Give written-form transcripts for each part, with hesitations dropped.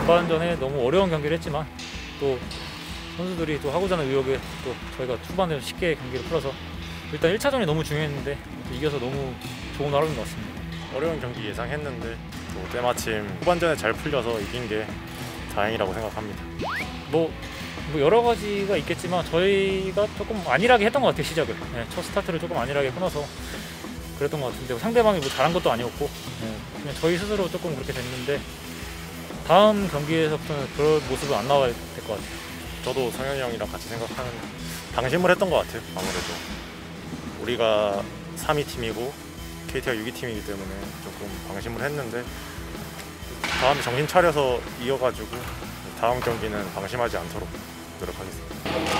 후반전에 너무 어려운 경기를 했지만 또 선수들이 또 하고자 하는 의욕에 또 저희가 후반에 쉽게 경기를 풀어서 일단 1차전이 너무 중요했는데 이겨서 너무 좋은 하루인 것 같습니다. 어려운 경기 예상했는데 또 때마침 후반전에 잘 풀려서 이긴 게 다행이라고 생각합니다. 뭐 여러 가지가 있겠지만 저희가 조금 안일하게 했던 것 같아요. 시작을 첫 스타트를 조금 안일하게 끊어서 그랬던 것 같은데 상대방이 뭐 잘한 것도 아니었고 그냥 저희 스스로 조금 그렇게 됐는데 다음 경기에서부터는 그런 모습은 안 나와야 될 것 같아요. 저도 성현이 형이랑 같이 생각하는 방심을 했던 것 같아요. 아무래도 우리가 3위 팀이고 KT가 6위 팀이기 때문에 조금 방심을 했는데 다음에 정신 차려서 이어가지고 다음 경기는 방심하지 않도록 노력하겠습니다.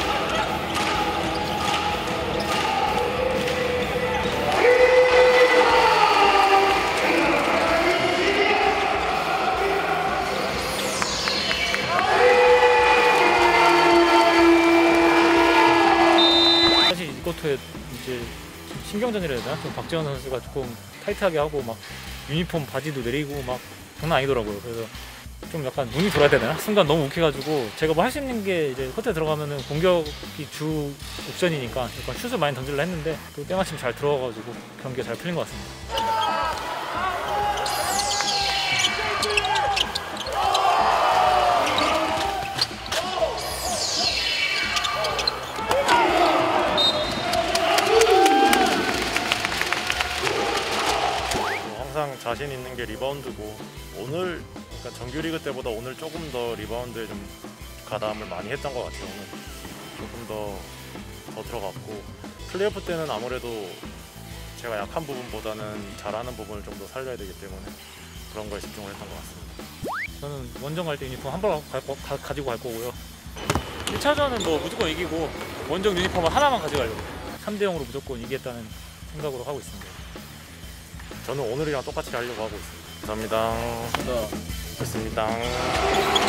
사실 이것도 이제 신경전이라 해야 되나? 좀 박지원 선수가 조금 타이트하게 하고 막 유니폼 바지도 내리고 막 장난 아니더라고요. 그래서 좀 약간 눈이 돌아야 되나? 순간 너무 욱해가지고 제가 뭐 할 수 있는 게 이제 코트에 들어가면은 공격이 주 옵션이니까 약간 슛을 많이 던지려 했는데 또 때마침 잘 들어가가지고 경기가 잘 풀린 것 같습니다. 항상 자신 있는 게 리바운드고 오늘 그러니까 정규리그 때보다 오늘 조금 더 리바운드에 좀 가담을 많이 했던 것 같아요. 오늘 조금 더 들어갔고 플레이오프 때는 아무래도 제가 약한 부분보다는 잘하는 부분을 좀 더 살려야 되기 때문에 그런 거에 집중을 했던 것 같습니다. 저는 원정 갈 때 유니폼 한 벌 가지고 갈 거고요. 1차전은 뭐 무조건 이기고 원정 유니폼을 하나만 가져가려고 3대 0으로 무조건 이기겠다는 생각으로 하고 있습니다. 저는 오늘이랑 똑같이 하려고 하고 있습니다. 감사합니다. 감사합니다. 됐습니다.